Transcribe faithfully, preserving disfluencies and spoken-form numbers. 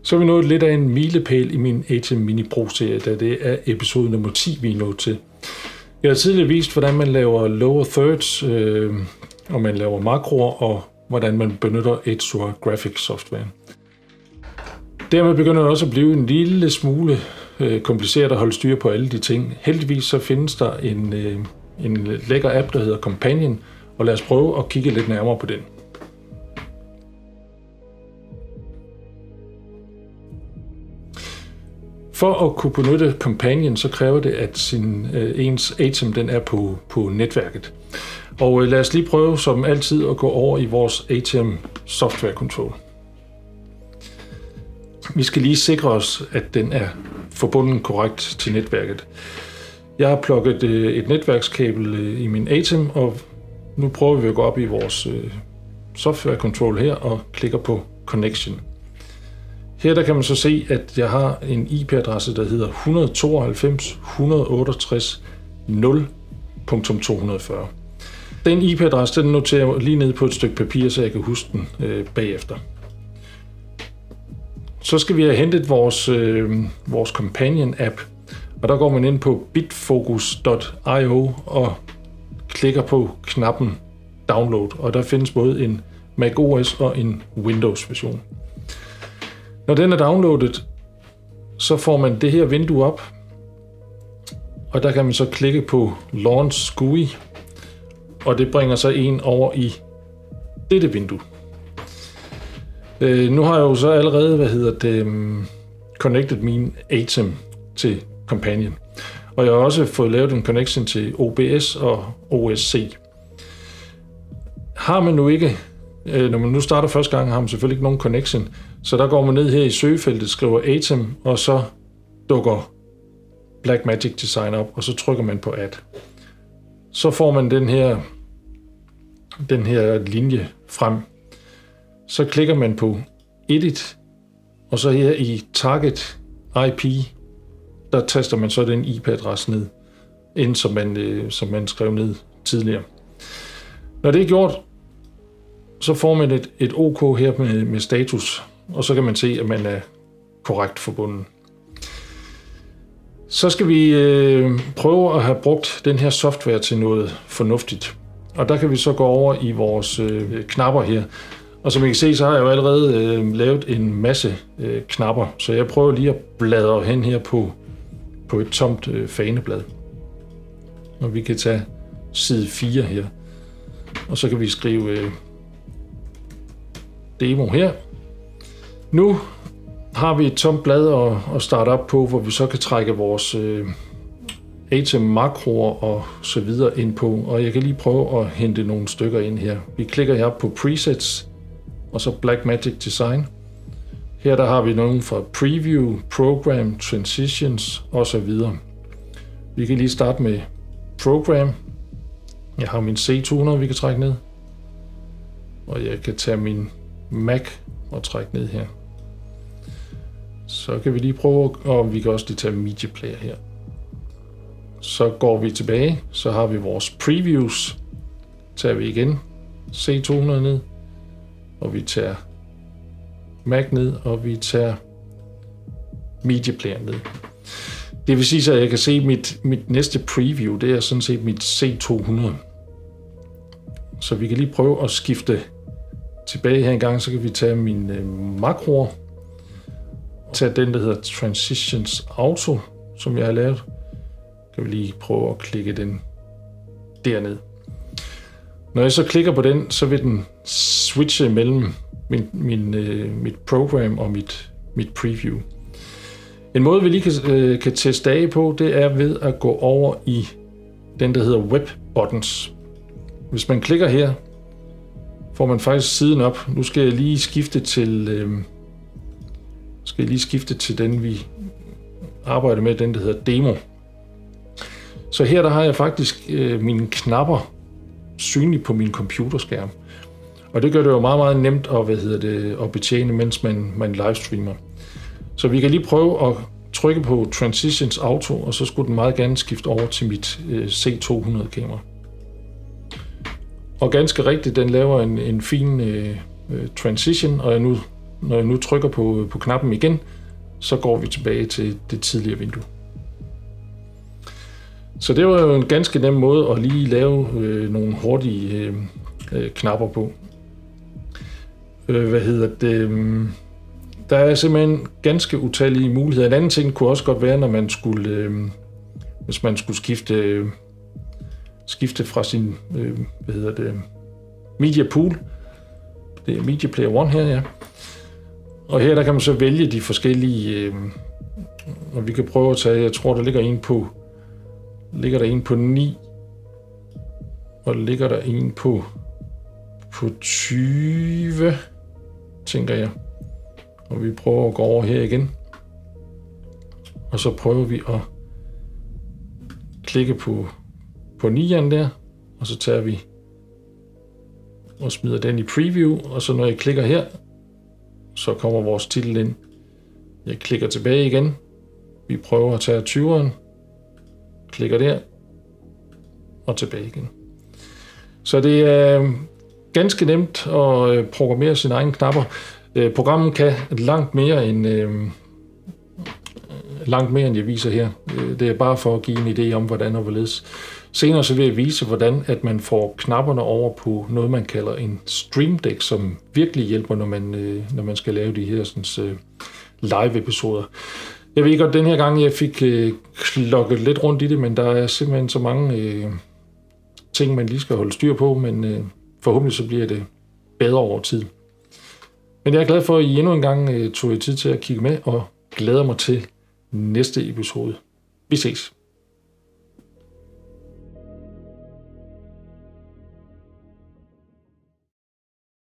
Så er vi nået lidt af en milepæl i min A T M Mini Pro-serie, da det er episode nummer ti, vi er nået til. Jeg har tidligere vist, hvordan man laver lower thirds, øh, og man laver makroer, og hvordan man benytter Azure Graphics software. Dermed begynder det også at blive en lille smule øh, kompliceret at holde styr på alle de ting. Heldigvis så findes der en, øh, en lækker app, der hedder Companion, og lad os prøve at kigge lidt nærmere på den. For at kunne benytte Companion, så kræver det, at sin, øh, ens A T M den er på, på netværket. Og øh, lad os lige prøve som altid at gå over i vores A T M Software Control. Vi skal lige sikre os, at den er forbundet korrekt til netværket. Jeg har plukket øh, et netværkskabel øh, i min A T M, og nu prøver vi at gå op i vores øh, Software Control her og klikker på Connection. Her der kan man så se, at jeg har en I P-adresse, der hedder et hundrede og tooghalvfems punktum et hundrede og otteogtres punktum nul punktum to hundrede og fyrre. Den I P-adresse den noterer jeg lige ned på et stykke papir, så jeg kan huske den øh, bagefter. Så skal vi have hentet vores, øh, vores Companion-app, og der går man ind på bitfocus punktum i o og klikker på knappen Download, og der findes både en macOS og en Windows-version. Når den er downloadet, så får man det her vindue op, og der kan man så klikke på Launch G U I, og det bringer så en over i dette vindue. Øh, nu har jeg jo så allerede, hvad hedder det, um, connected min A T M til Companion, og jeg har også fået lavet en connection til O B S og O S C. Har man nu ikke, øh, når man nu starter første gang, har man selvfølgelig ikke nogen connection, så der går man ned her i søgefeltet, skriver A T M, og så dukker Blackmagic Design op, og så trykker man på Add. Så får man den her, den her linje frem. Så klikker man på Edit, og så her i Target I P, der taster man så den I P-adresse ned, ind som man, øh, som man skrev ned tidligere. Når det er gjort, så får man et, et OK her med, med status, og så kan man se, at man er korrekt forbundet. Så skal vi øh, prøve at have brugt den her software til noget fornuftigt. Og der kan vi så gå over i vores øh, knapper her. Og som I kan se, så har jeg jo allerede øh, lavet en masse øh, knapper, så jeg prøver lige at bladre hen her på, på et tomt øh, faneblad. Og vi kan tage side fire her, og så kan vi skrive øh, demo her. Nu har vi et tomt blad at, at starte op på, hvor vi så kan trække vores øh, A T M-makroer og så videre ind på. Og jeg kan lige prøve at hente nogle stykker ind her. Vi klikker her på Presets, og så Blackmagic Design. Her der har vi nogle fra Preview, Program, Transitions og så videre. Vi kan lige starte med Program. Jeg har min C to hundrede, vi kan trække ned. Og jeg kan tage min Mac og trække ned her. Så kan vi lige prøve, og vi kan også lige tage Media Player her. Så går vi tilbage, så har vi vores Previews. Tager vi igen C to hundrede ned, og vi tager Mac ned, og vi tager Media Player ned. Det vil sige, så jeg kan se mit, mit næste preview, det er sådan set mit C to hundrede. Så vi kan lige prøve at skifte tilbage her en gang, så kan vi tage min øh, makroer. Tage den, der hedder Transitions Auto, som jeg har lavet. Kan vi lige prøve at klikke den derned. Når jeg så klikker på den, så vil den switche mellem min, min, øh, mit program og mit, mit preview. En måde, vi lige kan, øh, kan teste af på, det er ved at gå over i den, der hedder Web Buttons. Hvis man klikker her, får man faktisk siden op. Nu skal jeg lige skifte til, øh, skal jeg lige skifte til den, vi arbejder med, den, der hedder Demo. Så her der har jeg faktisk øh, mine knapper synlige på min computerskærm. Og det gør det jo meget, meget nemt at, hvad hedder det, at betjene, mens man, man livestreamer. Så vi kan lige prøve at trykke på Transitions Auto, og så skulle den meget gerne skifte over til mit øh, C to hundrede kamera. Og ganske rigtigt, den laver en, en fin øh, transition, og nu når jeg nu trykker på, på knappen igen, så går vi tilbage til det tidligere vindue. Så det var jo en ganske nem måde at lige lave øh, nogle hurtige øh, øh, knapper på. Øh, hvad hedder det? Der er simpelthen ganske utallige muligheder. En anden ting kunne også godt være, når man skulle, øh, hvis man skulle skifte, øh, skifte fra sin, øh, hvad hedder det, media pool. Det er Media Player One her, ja. Og her der kan man så vælge de forskellige, øh, og vi kan prøve at tage, jeg tror der ligger en på, ligger der en på ni, og ligger der en på, på tyve, tænker jeg. Og vi prøver at gå over her igen. Og så prøver vi at klikke på, på nieren der, og så tager vi og smider den i preview, og så når jeg klikker her, så kommer vores titel ind. Jeg klikker tilbage igen. Vi prøver at tage tyveren, klikker der, og tilbage igen. Så det er ganske nemt at programmere sine egne knapper. Programmet kan langt mere end langt mere end jeg viser her. Det er bare for at give en idé om, hvordan og hvorledes. Senere så vil jeg vise, hvordan at man får knapperne over på noget, man kalder en Stream Deck, som virkelig hjælper, når man, når man skal lave de her sådan, live-episoder. Jeg ved godt, den her gang jeg fik klokket lidt rundt i det, men der er simpelthen så mange øh, ting, man lige skal holde styr på, men øh, forhåbentlig så bliver det bedre over tid. Men jeg er glad for, at I endnu en gang øh, tog I tid til at kigge med, og glæder mig til næste episode. Vi ses.